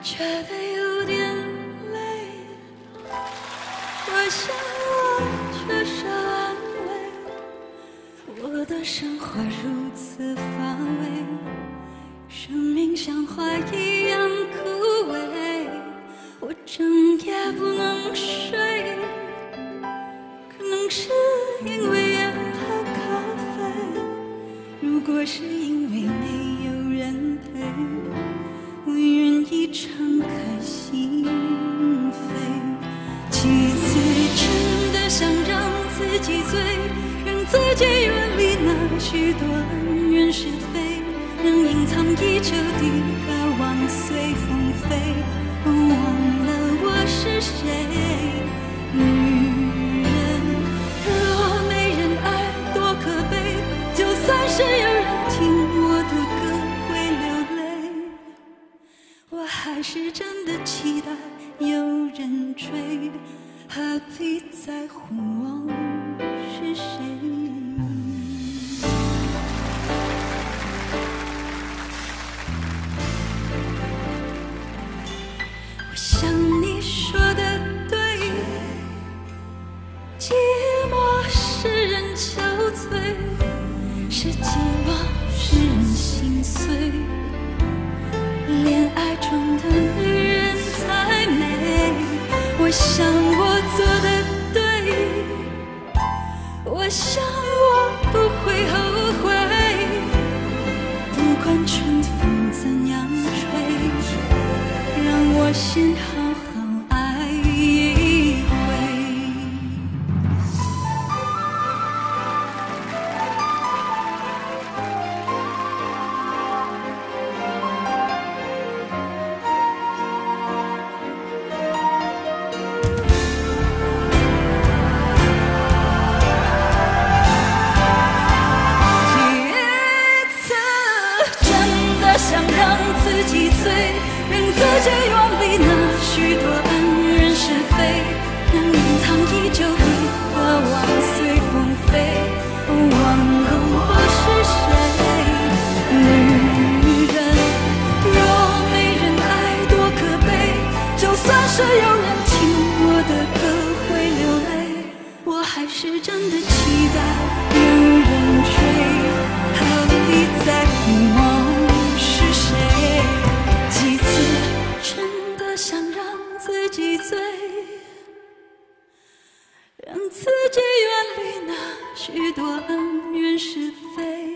觉得有点累，我想我缺少安慰，我的生活如此乏味，生命像花一样枯萎，我整夜不能睡，可能是因为烟和咖啡，如果是因为没有人陪，我愿意敞开心扉。几次真的想让自己醉，让自己远离那许多恩怨是非，让隐藏已久的渴望随风飞。我忘了我是谁，女人若没人爱多可悲，就算是有人听我的歌会流泪，我还是真的期待有人追，何必在乎我是谁。我想你说的对，寂寞使人憔悴，是寂寞使人心碎，恋爱中的女人才美。我想我做的对，我想我不会后悔，不管春风怎样吹，让我先好好爱一回。想让自己醉，让自己远离那许多恩怨是非，让隐藏已久的渴望随风飞。忘了我是谁，女人若没人爱多可悲，就算是有人听我的歌会流泪，我还是真的期待有人追，何必在乎我是谁？几次真的想让自己醉，让自己远离那许多恩怨是非，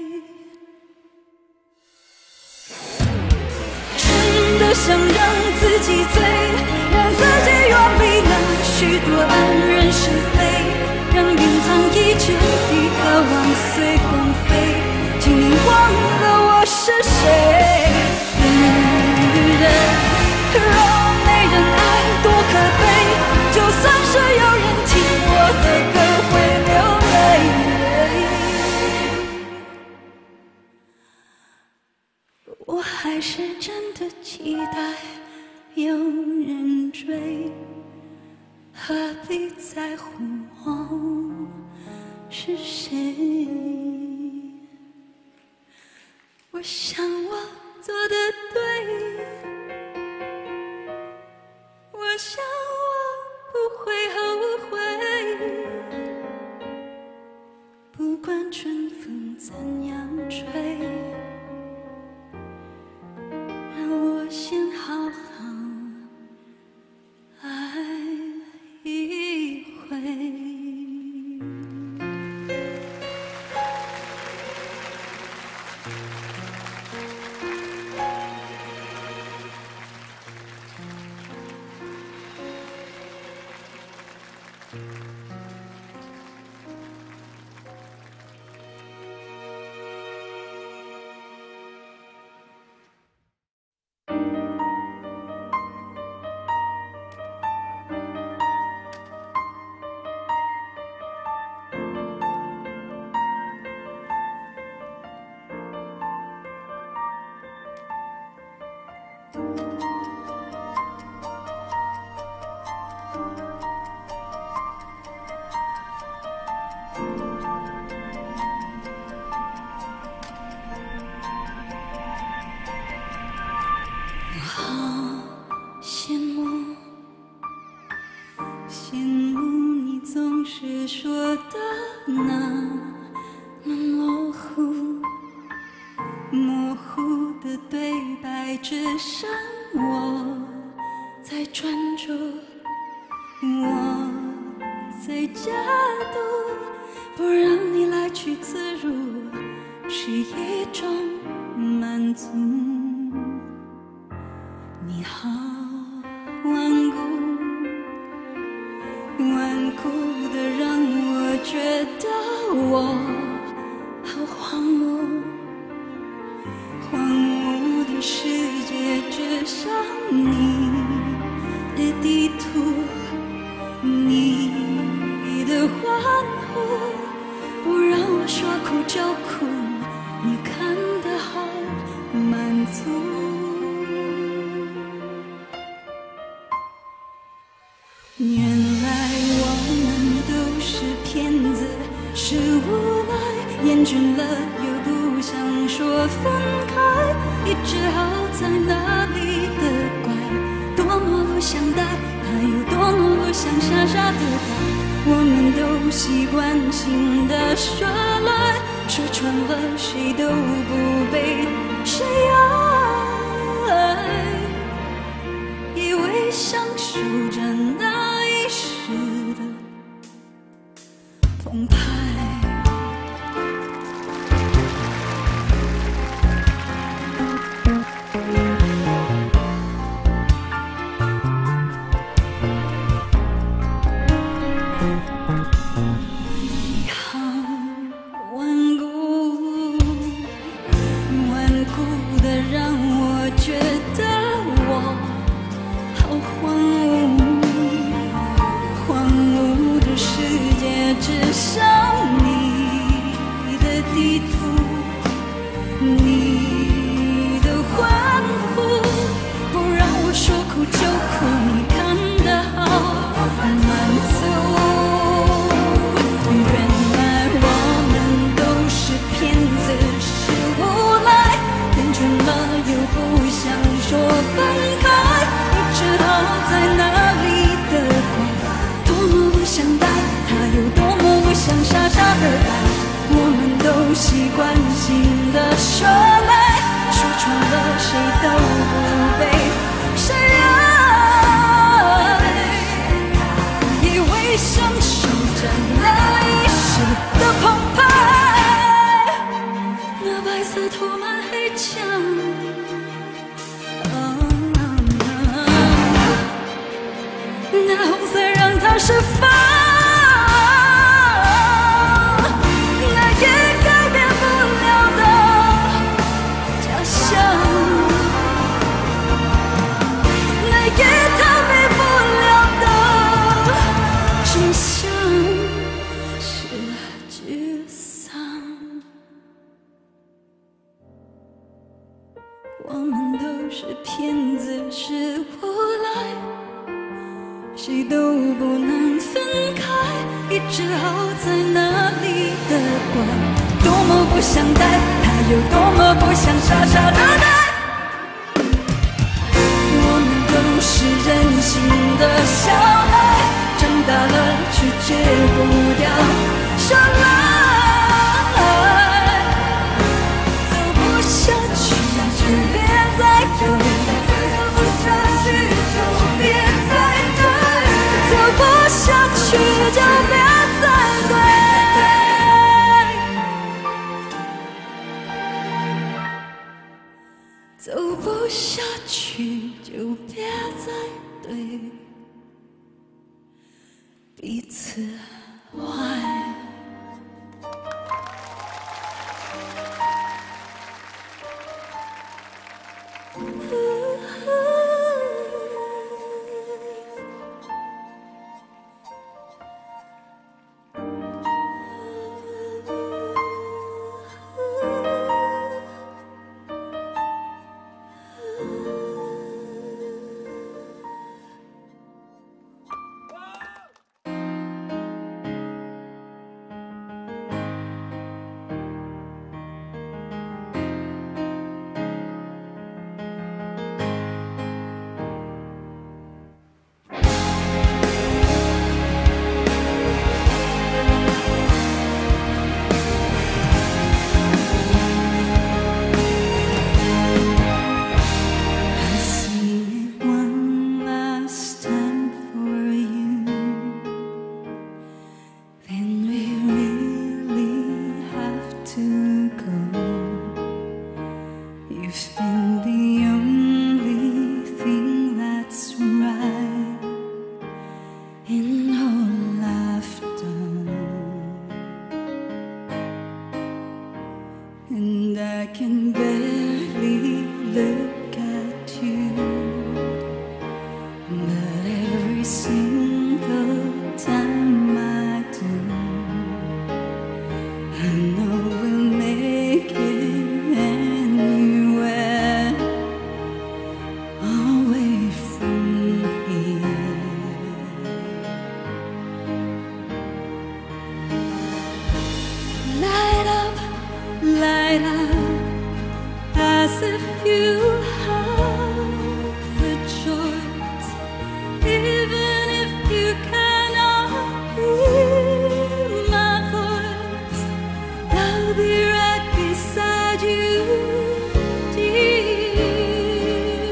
真的想让自己醉，让自己远离那许多恩怨是非，让隐藏已久的渴望随风飞。请你忘了我是谁，女人若没人爱多可悲，就算是有人听我的歌会流泪，我还是真的期待有人追，何必在乎我是谁？我想我做的对，我想我不会后悔，不管春风怎样吹，让我先好好爱一回。 的对白，只剩我在专注，我在假赌，不让你来去自如，是一种满足。你好顽固，顽固的让我觉得我好荒芜，荒芜的世界只剩你的地图，你的欢呼，不让我说哭就哭，你看得好满足。原来我们都是骗子，是无奈，厌倦了又不想说分开，也只好在那里的怪，多么不想待，他有多么不想傻傻的待，我们都习惯性的说来，说穿了谁都不被谁爱，以为享受着那一时的澎湃。你好顽固，顽固的让我觉得我好荒芜，荒芜的世界只剩你的地图，你的欢呼，不让我说哭就哭，你看得好满足。原来我们都是骗子，是无赖，厌倦了又不想说分开，只好在那里的怪，多么不想待，他有多么不想傻傻的爱，我们都习惯性的说来，说穿了谁都不被谁爱，以为享受着那一时的澎湃，那白色涂满黑墙，那红色让它释放，那也改变不了的假象，那也逃避不了的真相，是沮丧。我们都是骗子，是无赖，谁都不能分开，也只好在那里的怪，多么不想待，他有多么不想傻傻的待，我们都是任性的小孩，长大了却戒不掉伤害，走不下去就别再追，走不下去就别再追，走不下去就别再对，走不下去就别再对彼此坏。 the only thing that's right in all I've done, and I can barely look at you, but every single time I do, I know we'll make it anywhere away from here. Light up, as if you have the choice, even if you cannot hear my voice. I'll be right beside you, dear.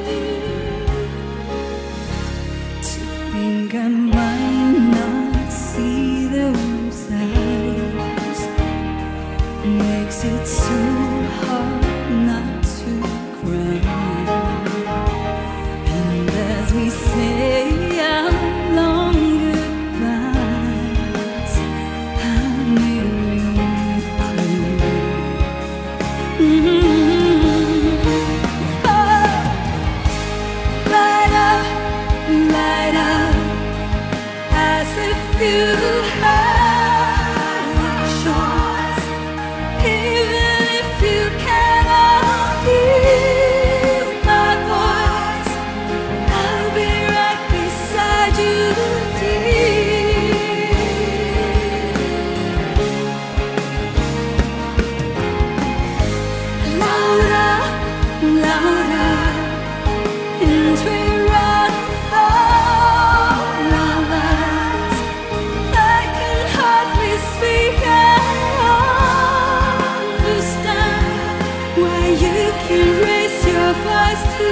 To think I might not see those eyes makes it so hard not to cry. And as we say our long goodbyes, I'll make you clear. Light up, as if you have a choice, even if you cannot hear my voice. I'll be right beside you, dear. Louder, louder, and we run for our lives. I can hardly speak. I understand why you can raise your voice to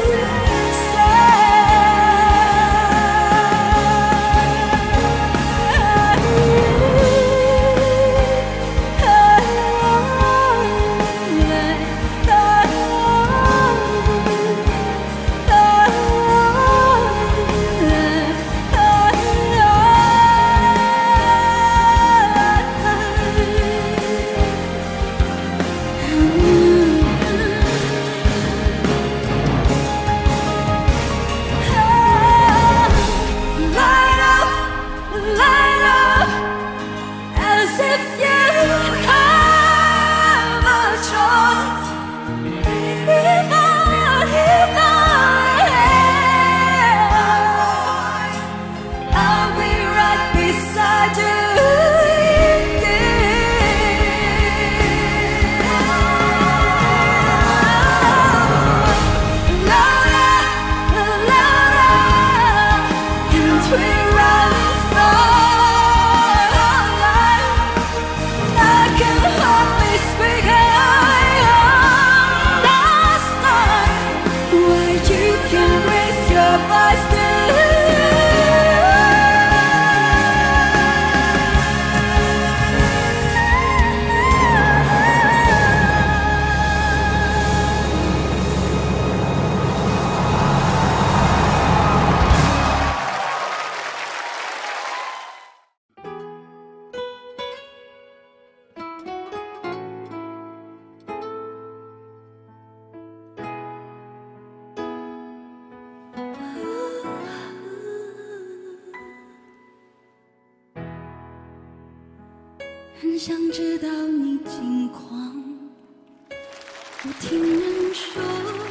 很想知道你近况。我听人说，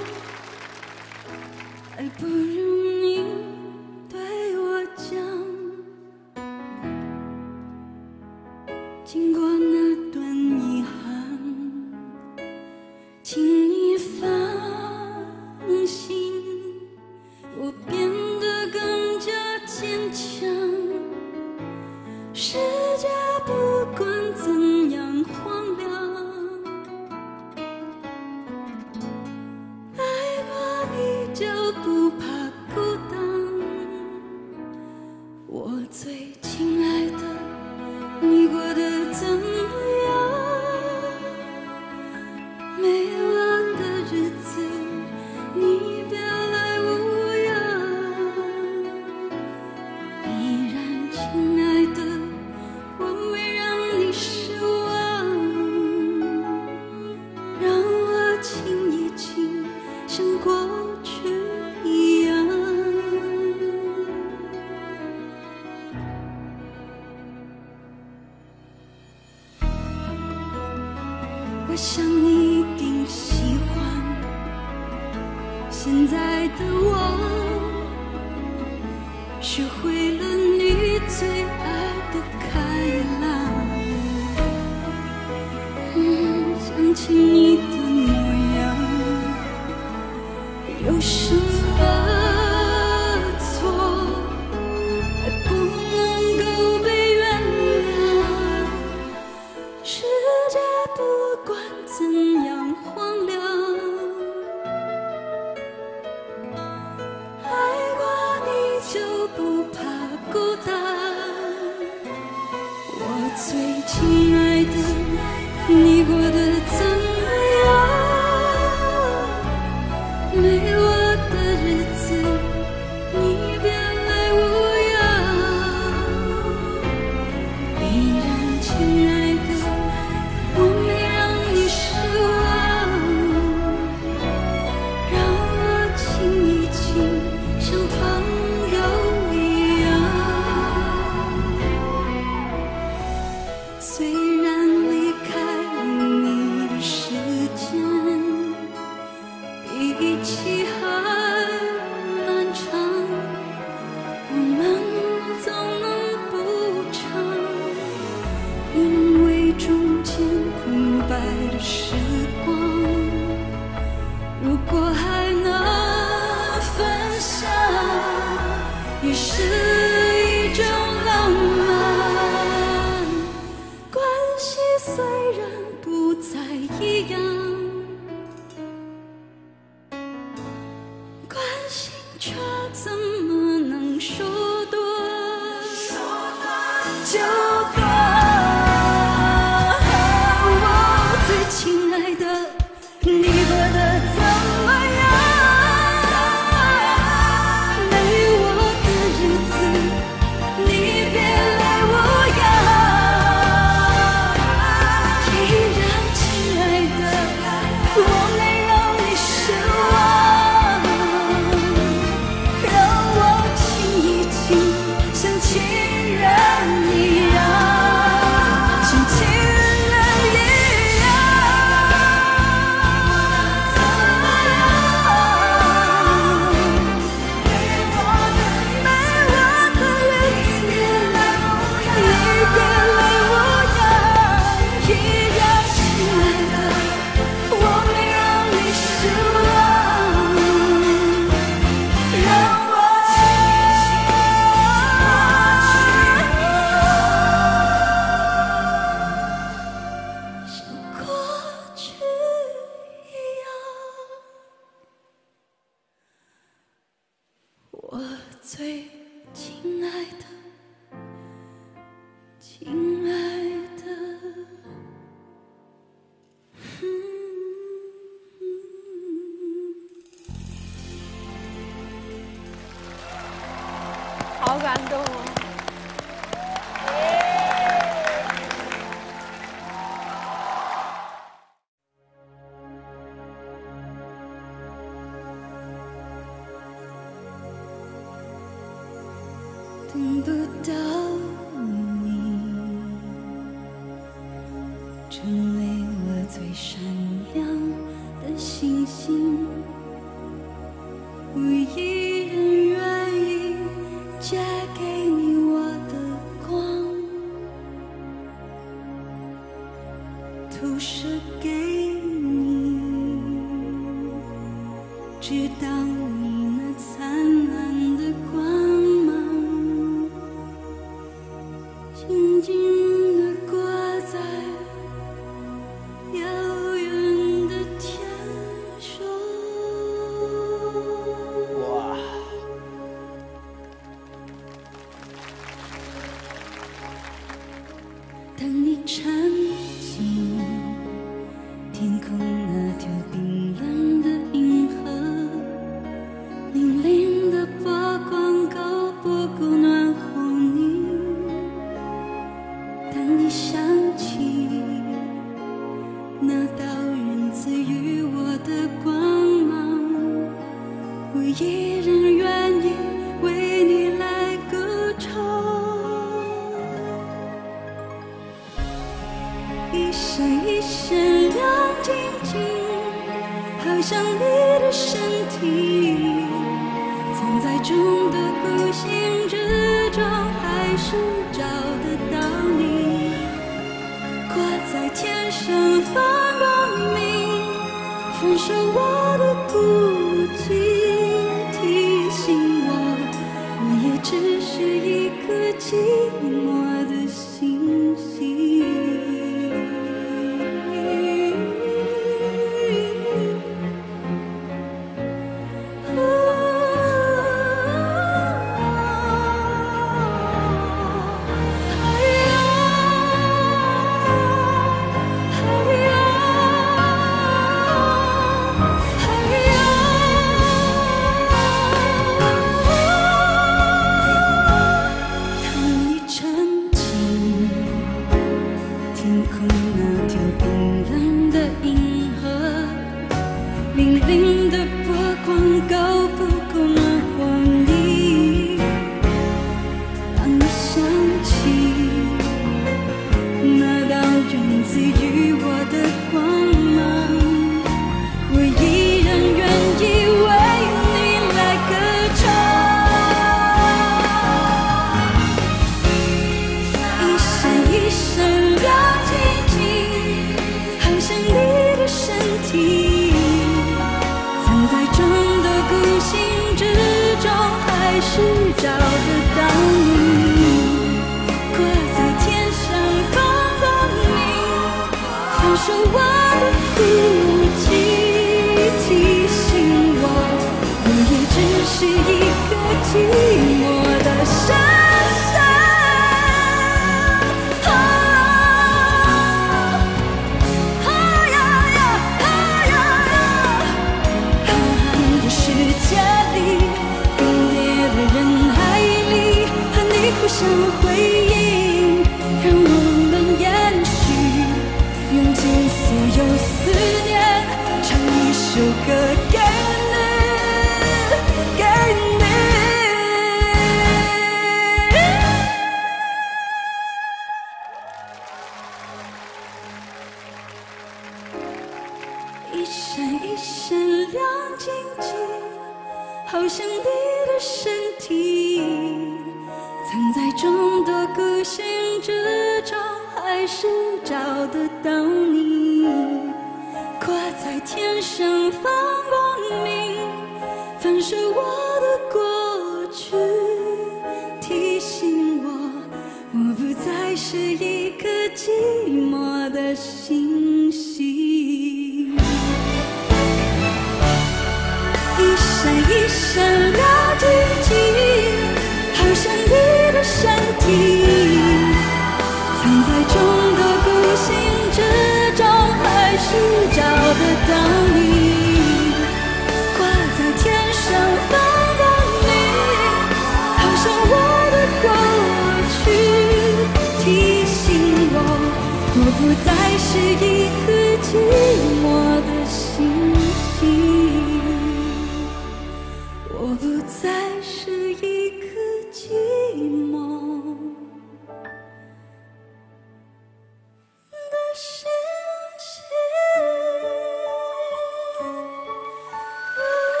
还不如你对我讲。经过那段遗憾，请你放心，我变得更加坚强。世界不管怎样荒凉，爱过你就不怕孤现在的我学会了你最爱的开朗，想起你的模样，有什么错还不能够被原谅？世界不管怎样荒凉，爱过你就不怕孤单。我最亲爱的，你过得怎么样？没我的日子，你别来无恙。依然亲爱的，我没让你失望，让我亲一亲，像朋友一样。虽然离开你的时间比起还漫长，我们总能补偿，因为中间空白的时光，如果还能分享，也是一种浪漫。关系虽然不再一样，关心却怎么能说多就多？我最亲爱的，你过得怎么样？没我的日子，你别来无恙。依然亲爱的，我没让你失望，让我亲一亲，像亲人一样，像亲人一样。没我的日子，你别来无恙。依然亲爱的，我没让你失望，让我像过去一样。我最亲爱的，亲爱的。 好感动哦！ 等不到你，成为我最闪亮的星星，无一人愿意嫁给你我的光，投射给你，直到你那灿烂的光芒静静地挂在遥远的天上。 哇！ 当你沉进天空那条冰冷的银河，粼粼的波光够不够暖和你？当你想起那道人赐予我的光芒，我依然愿意为你来歌唱。一闪一闪亮晶晶，好像你的身体，藏在众多孤星之中，还是找得到你。挂在天上放光明，分手我的孤寂，提醒我也只是一颗寂寞的星星。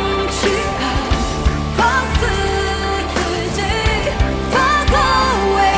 放过未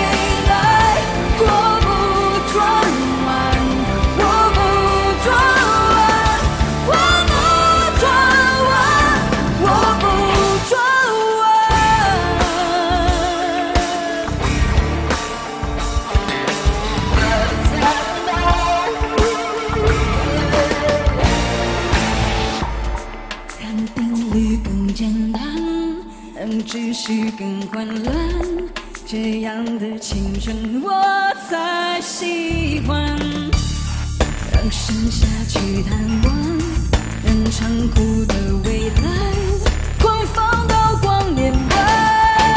只是更欢乐，这样的青春我才喜欢。让盛夏去探望，人长哭的未来，狂放到光年外。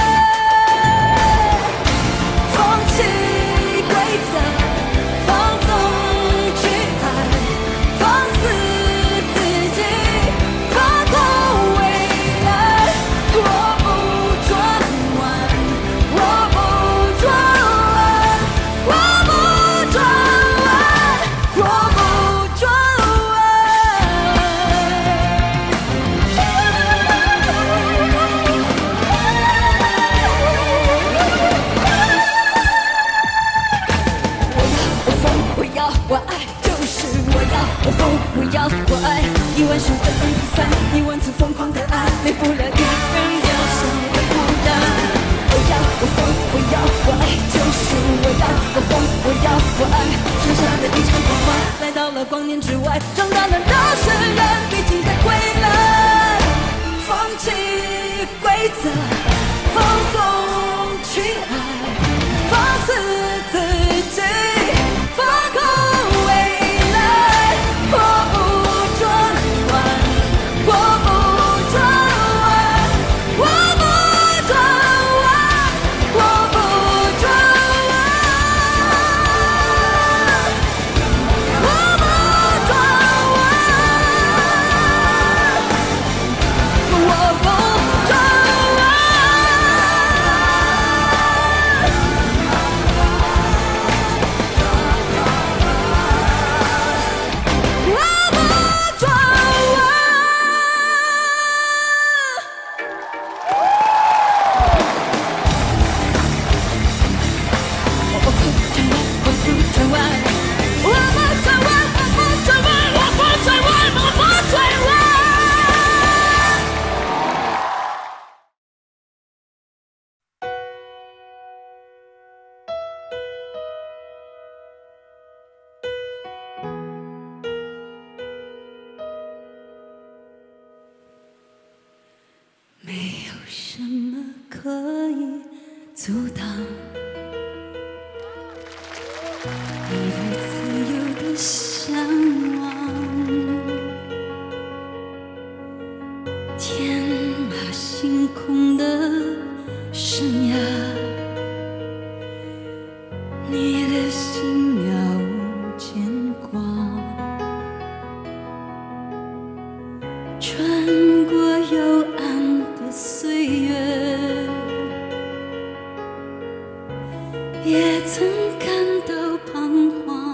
放弃规则，放纵去爱，放肆自己，放空未来。我不转弯，我不转弯，我不转弯，我不转我爱就是我要，我疯，我要我爱，1万首的比赛，1万次疯狂的爱，没不了一人渺小的孤单。我要我疯，我要我爱，就是我要我疯，我要我爱，剩下的一场狂欢，来到了光年之外，长大了都是人，毕竟太贵了。放弃规则，放纵去爱，放肆自己。没有什么可以阻挡你对自由的向往，天马行空的生涯，你的心了无牵挂，穿过幽暗的岁月，也曾感到彷徨。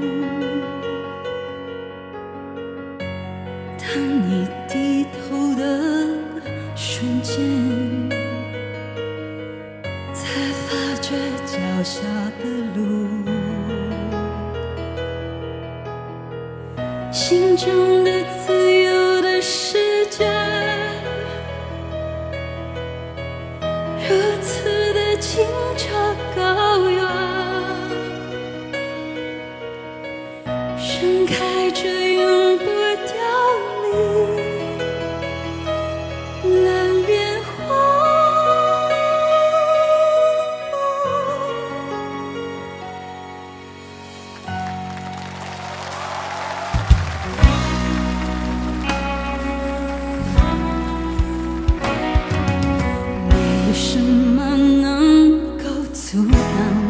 当你低头的瞬间，才发觉脚下的路，心中的自由的世界，如此的清澈高远，盛开着永不凋零蓝莲花。没有什么能够阻挡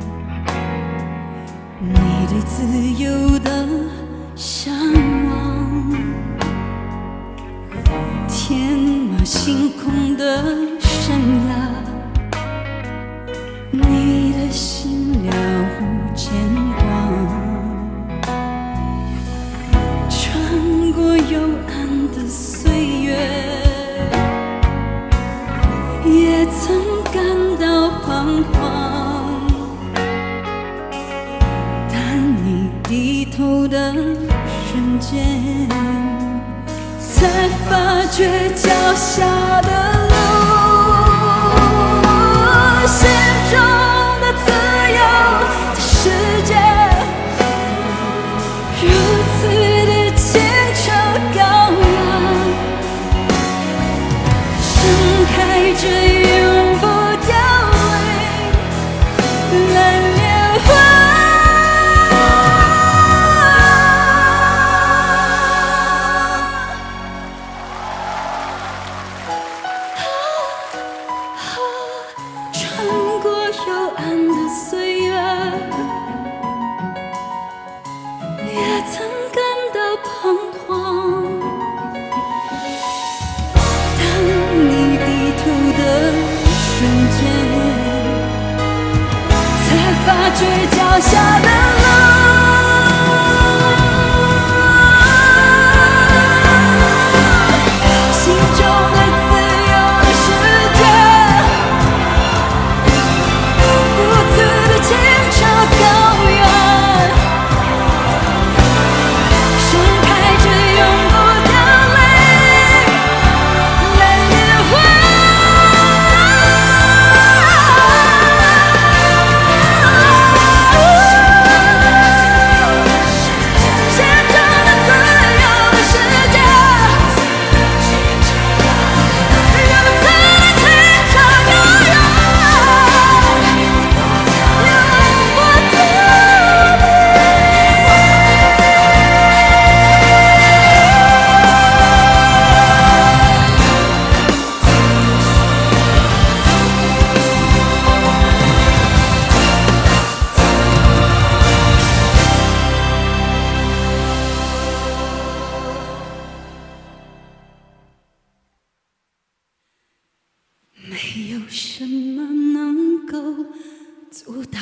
你对自由的向往，天马行空的生涯，你的心了无牵挂，穿过幽暗的岁月，也曾感到彷徨。但你低头的瞬间，才发觉脚下的路，心中的自由的世界，如此的清澈高远，盛开着蓝莲花。穿过幽暗的岁月，也曾感到彷徨。当你低头的瞬间，才发觉脚下的路。心中的自由的世界，如此的清澈高远，盛开着永不掉泪蓝莲花。心中的自由的世界，如此的清澈高远，永不掉没有什么能够阻挡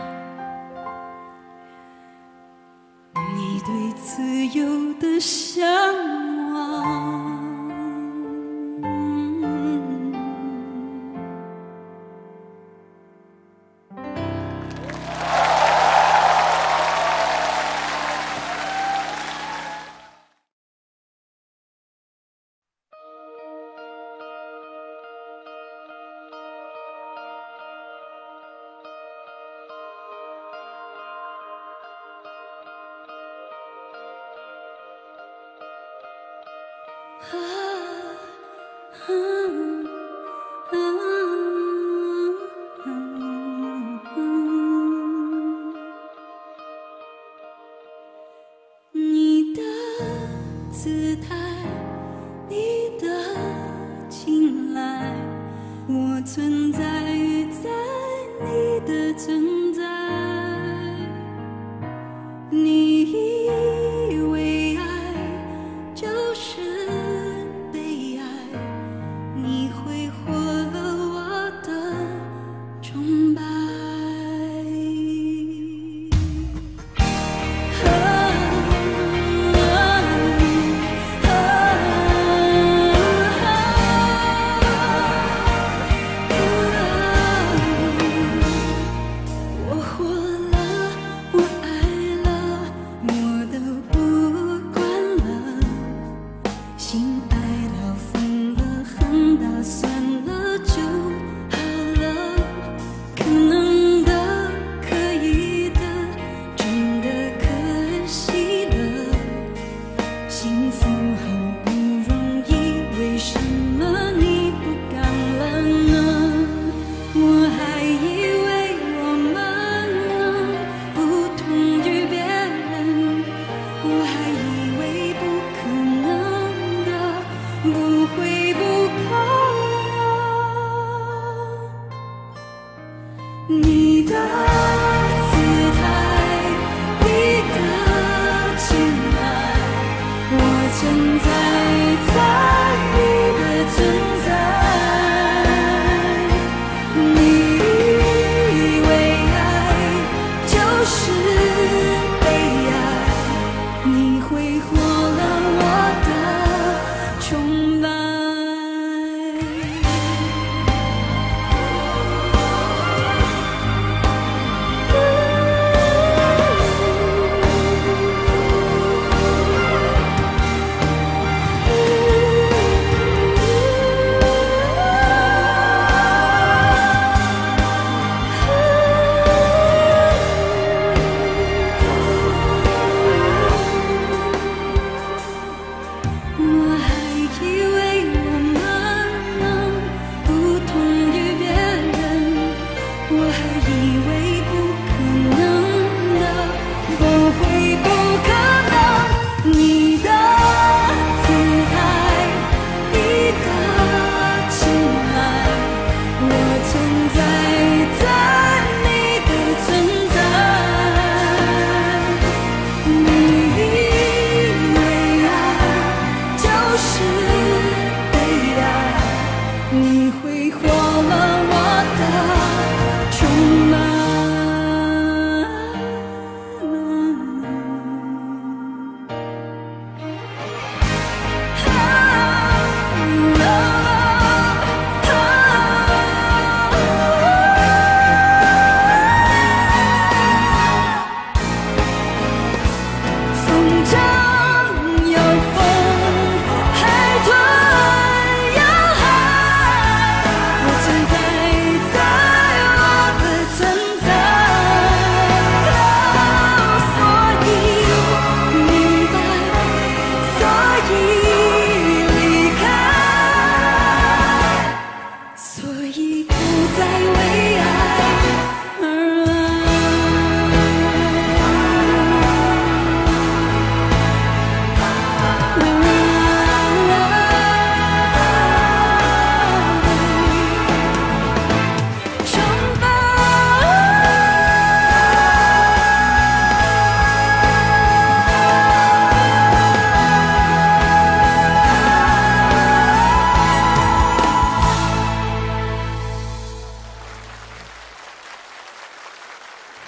你对自由的向往。你的姿态，你的青睐，我存在于在你的存在。你以为爱就是被爱，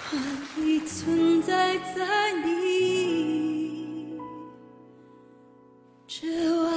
它已存在在你之外。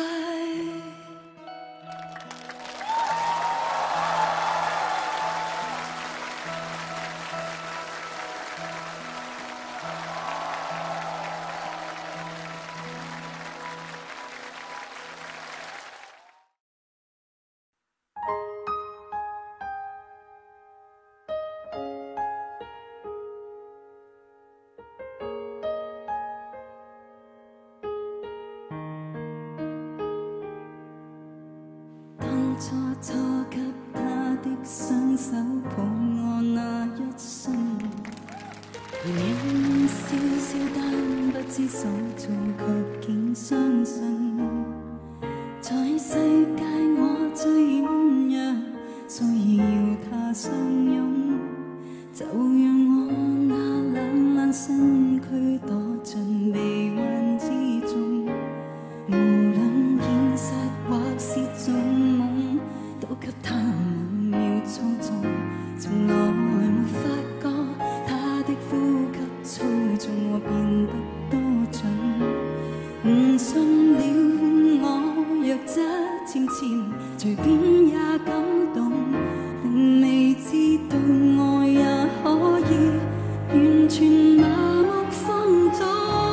当初错给他的双手抱我那一瞬，陪你笑笑，但不知所措，却竟相信，在世界我最軟弱，需要他相擁，就讓我那懶懶身軀躲進迷幻之中，無論現實或是種夢，都給他無妙操縱，從來沒發覺他的呼吸操縱我變得多準，誤信了我弱質纖纖，隨便也感動，並未知道愛也可以完全麻木放縱，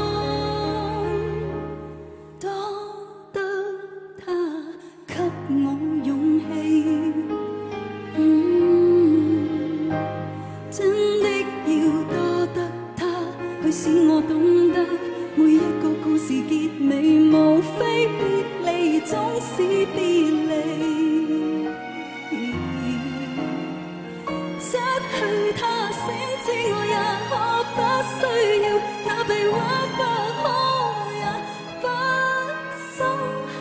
多得他給我勇氣，真的要多得他去使我懂得每一個故事結尾，無非別離，總是別離。失去他，先知我也可不需要，那被或不可也不生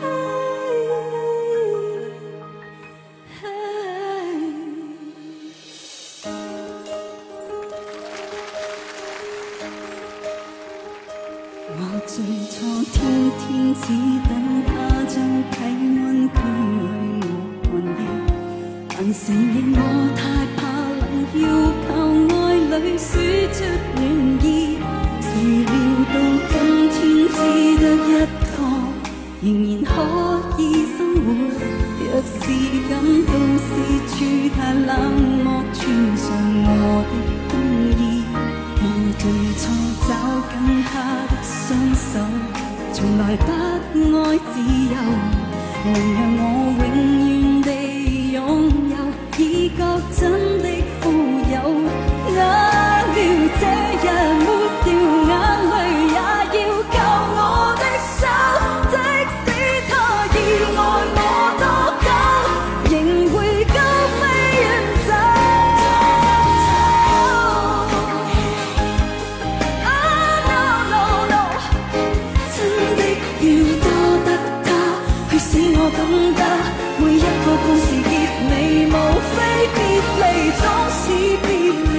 我最初天天只等他將體溫驅去我寒意，但承認我太怕冷，要靠愛侶輸出暖意，誰料到今天只得一個，仍然可以生活。若是感到四處太冷漠，穿上我的冬衣，我最初找緊他的雙手，從來不愛自由，能讓我永遠地擁有，已覺真的富有。哪料這日抹掉眼淚，也要靠我的手，即使他已愛我多久，仍會高飛遠走。No no no， 真的要多得他去使我懂得每一個故事結尾，無非別離，總是別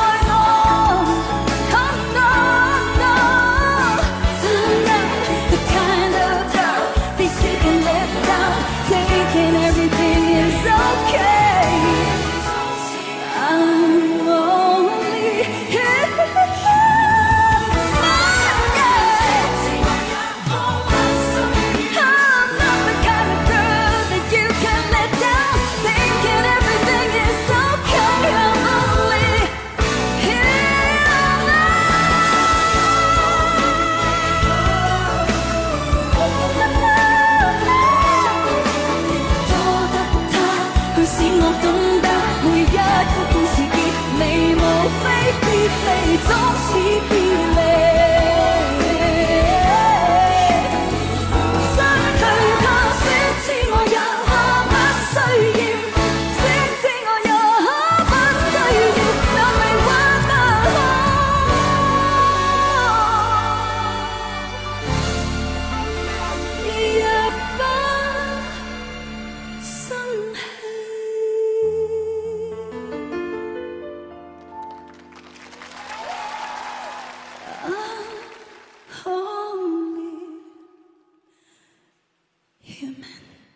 離。The Only human.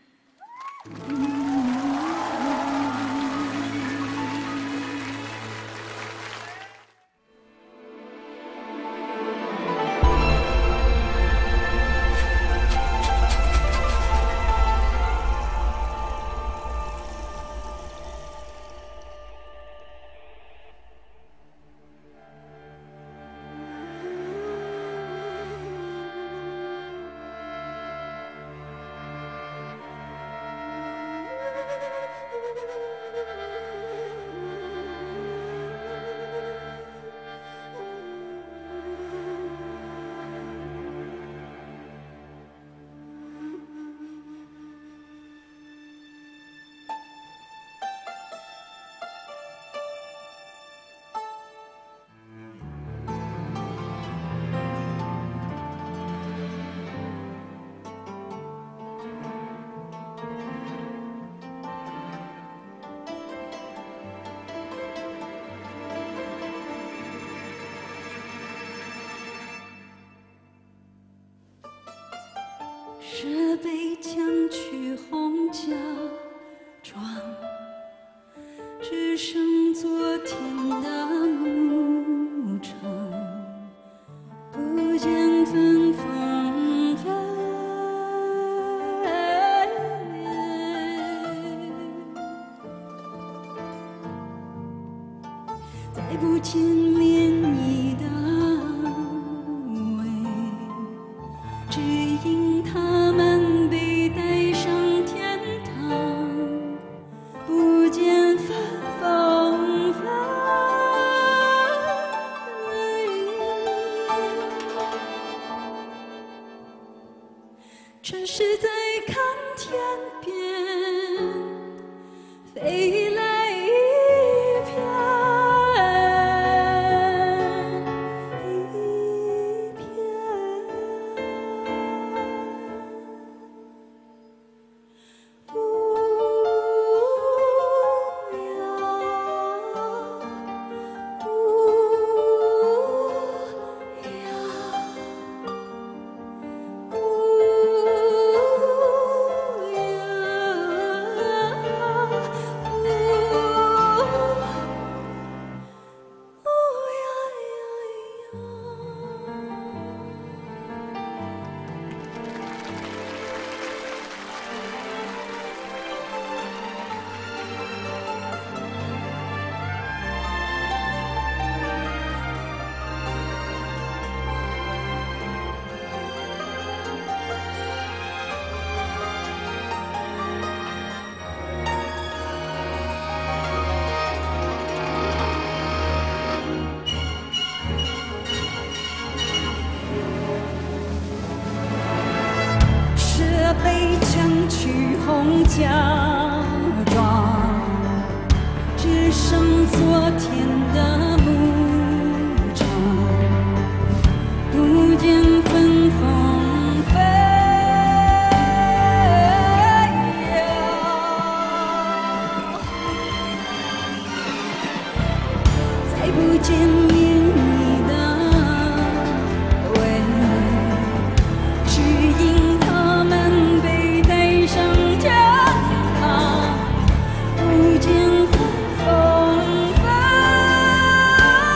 设备将去红家庄，只剩昨天的牧场，不见芬芳飞，再不见面你的微，只因他们被带上天堂，不见芬芳飞。城市在看天边飞来一片一片，乌设备将去红家庄，只剩昨天的牧场，不见芬芳飞再不见面你的微，只因他们被带上天堂，不见芬芳飞。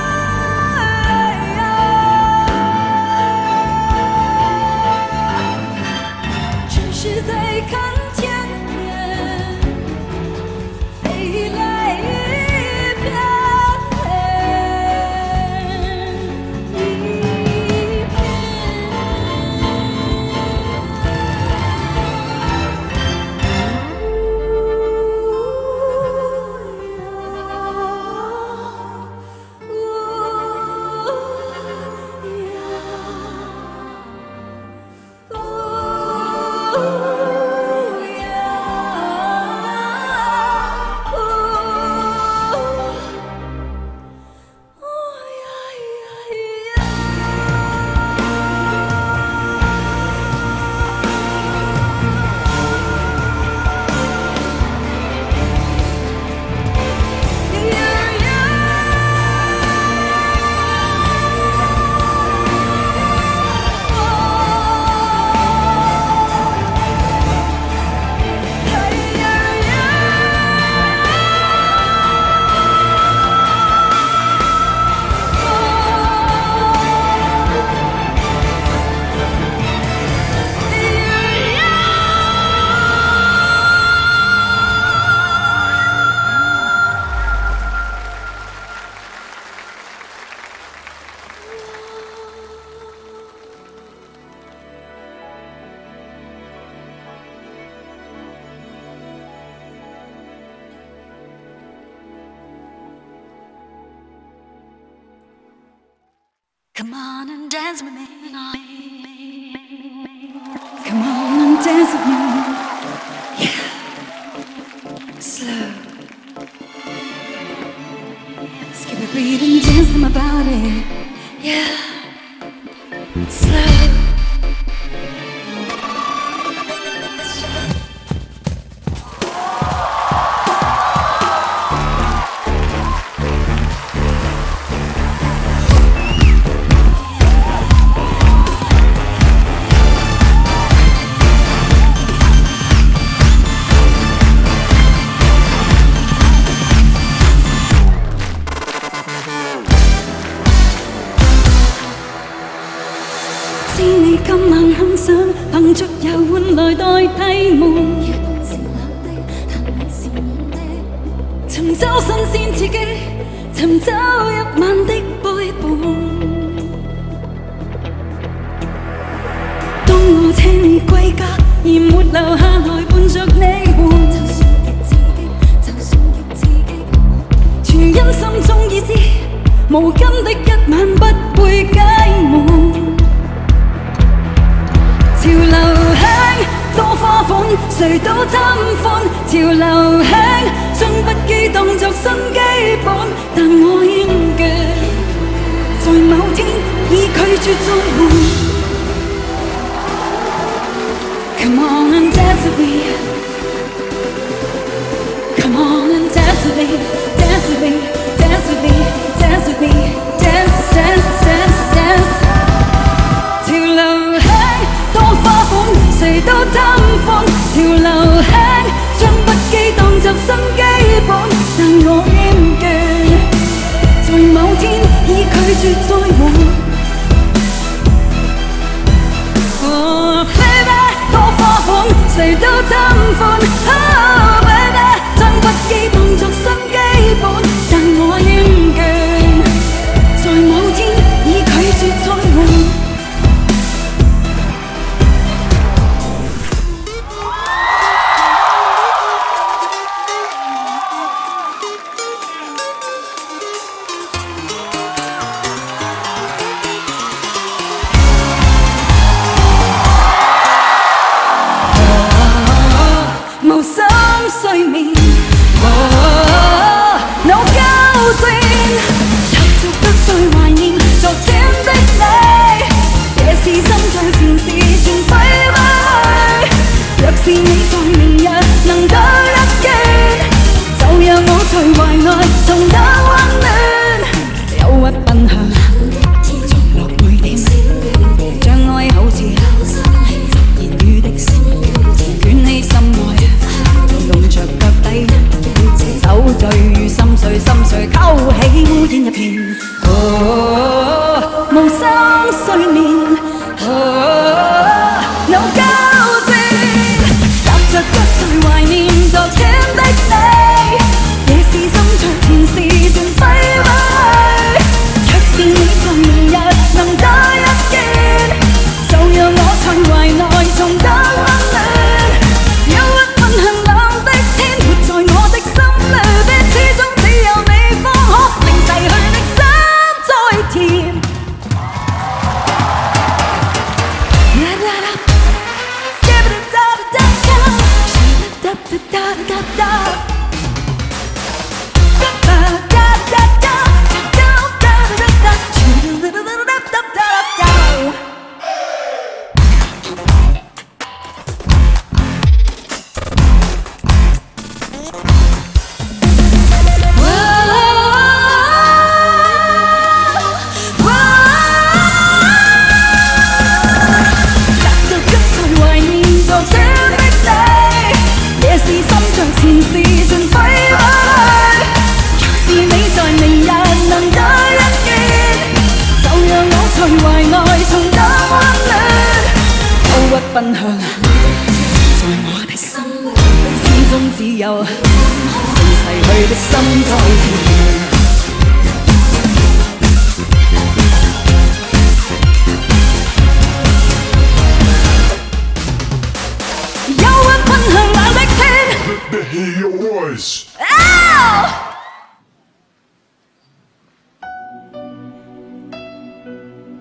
Come on and dance with me. Come on and dance with me. Yeah. Slow. Skip a beat and dance to my body. Yeah. Slow.知你今晚很想憑足遊玩來代替夢，尋找新鮮刺激，尋找一晚的背叛。當我請你歸家，而沒留下來伴着你玩，就算極刺激，全因心中已知，無今的一晚不會解夢。潮流香，多花款，誰都貪歡。潮流香，將不羈當作新基本，但我厭倦，在某天已拒絕綜援。Come on and dance with me. Come on and dance with me. Dance with me. Dance with me. Dance with me. Dance, dance, dance, dance. 潮流香。多花款，誰都貪歡。潮流香，將不羈當作新基本，但我厭倦，在某天已拒絕再換。Oh baby， 多花款，誰都貪歡。Oh baby， 將不羈當作新基本，但我厭倦，在某天已拒絕再換。無心睡眠，腦交戰，踏足不再懷念昨天的你，這是心在前事全揮不去。若是你在明日能多一見，就讓我隨懷內重得溫暖，憂鬱奔向從落每點，將愛好似言語的聲，捲起心愛。弄着腳底，酒醉與心碎，心碎勾起烏煙一片。無心睡眠，腦交戰，踏着腳在懷念昨天的你，這是心在前事全揮不去。若是你在明日能多一見，就讓我在懷內重得溫暖。奔向，在我的心中只有剩逝去的心在跳。憂鬱奔向冷的天。Let me hear your voice. Ow!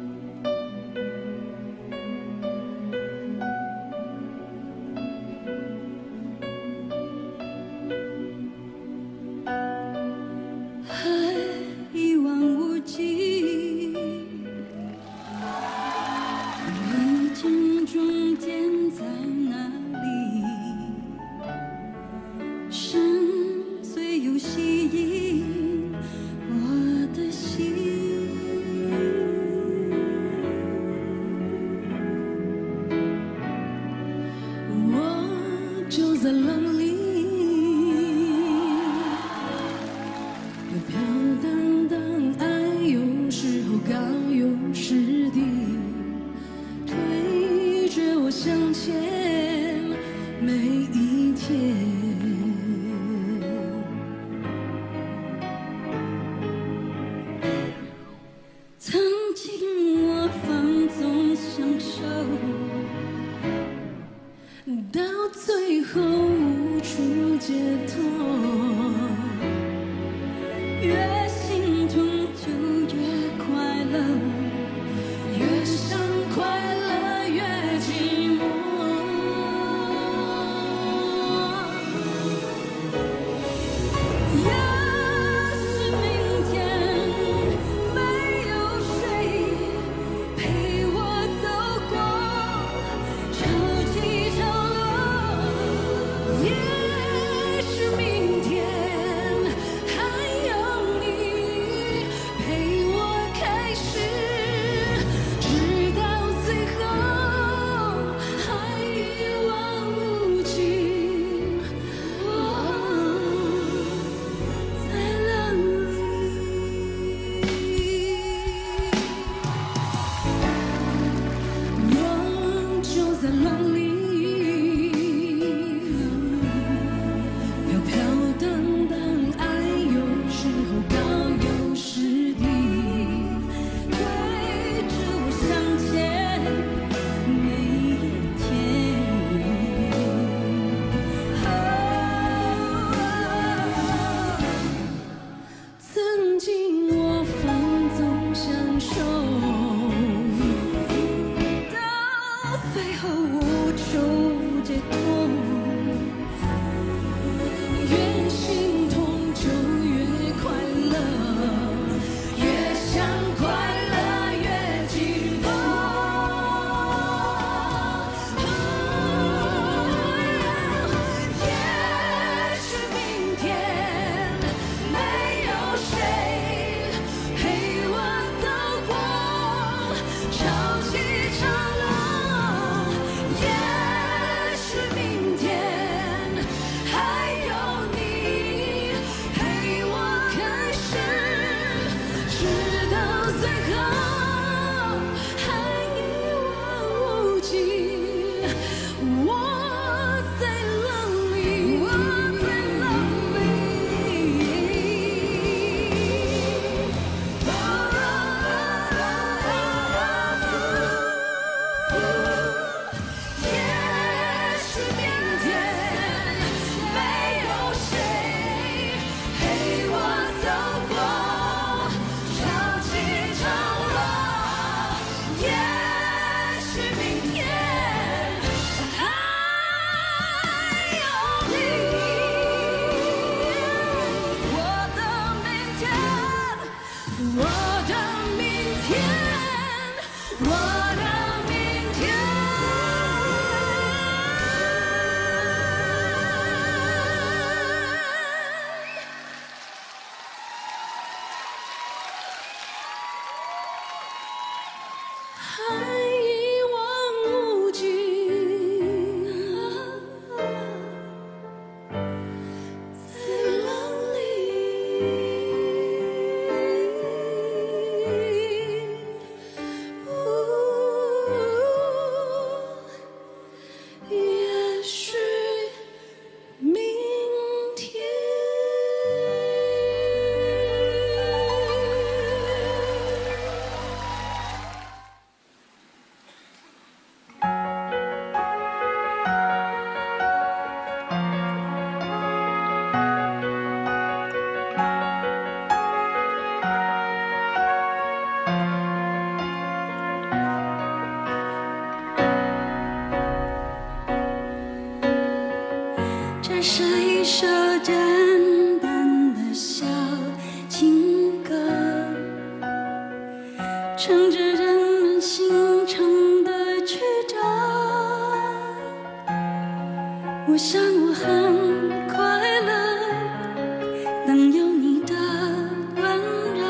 我想我很快乐，当有你的温热，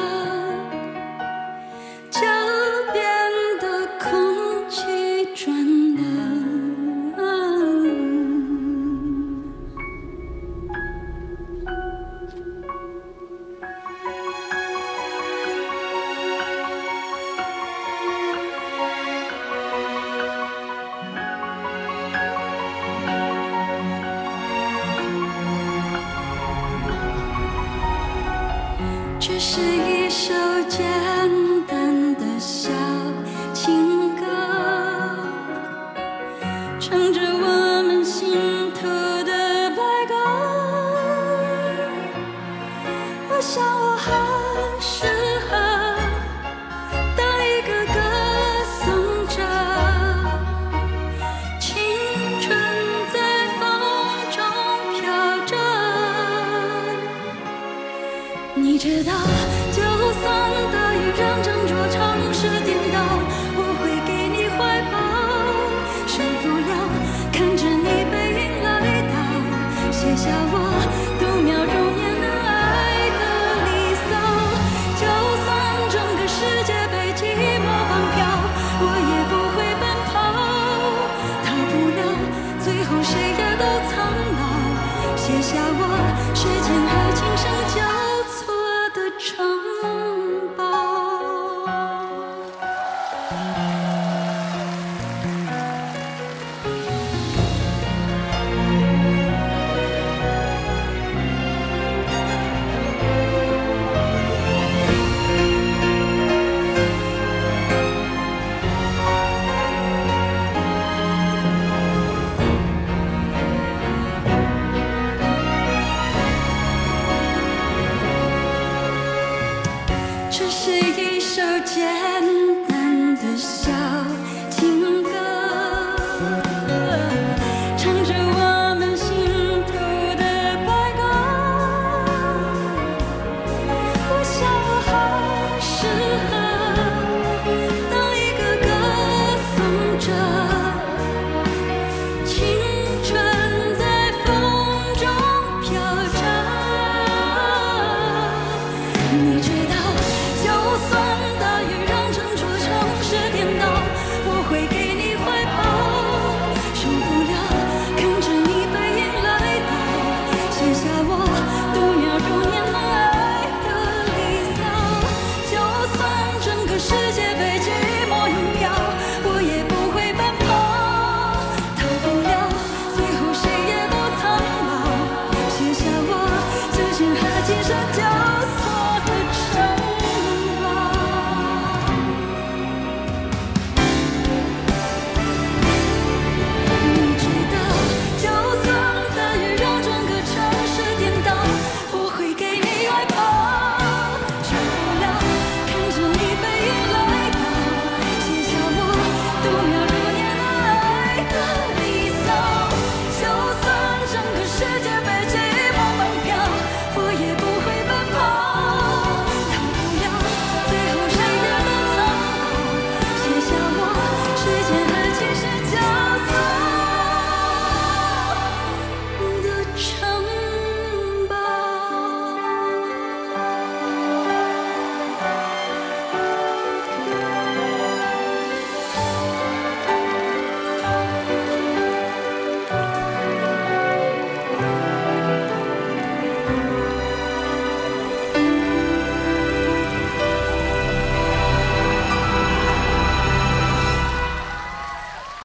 脚边的空气转了。这是一首简单的小情歌，唱着我们心头的白鸽。我想我很适合当一个歌颂者，青春在风中飘着，你知道。